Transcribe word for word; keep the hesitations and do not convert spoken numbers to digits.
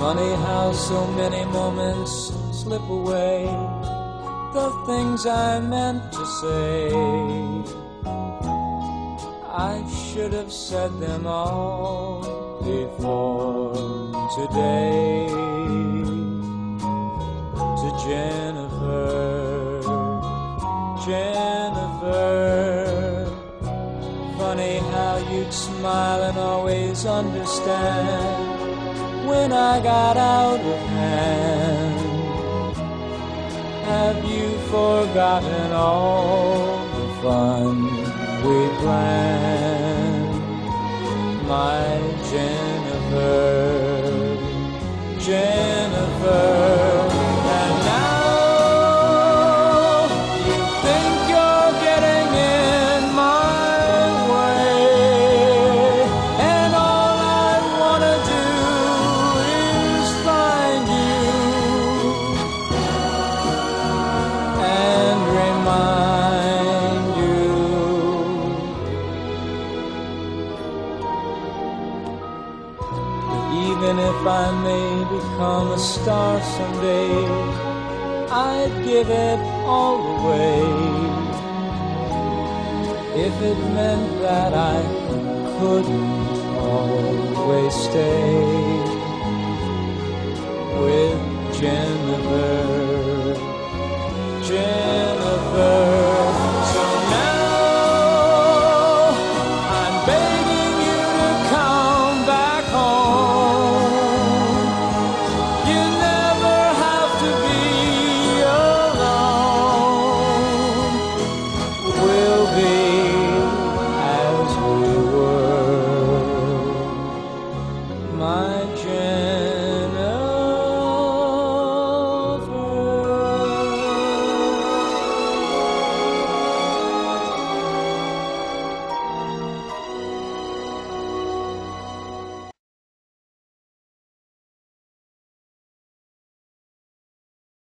Funny how so many moments slip away, the things I meant to say. I should have said them all before today. To Jennifer, Jennifer, funny how you'd smile and always understand when I got out of hand. Have you forgotten all the fun we planned? My Jennifer, Jennifer. And now you think you're getting in my way, and all I wanna do is find you and remind you. That even if I may become a star someday, I'd give it all away if it meant that I couldn't always stay with Jennifer.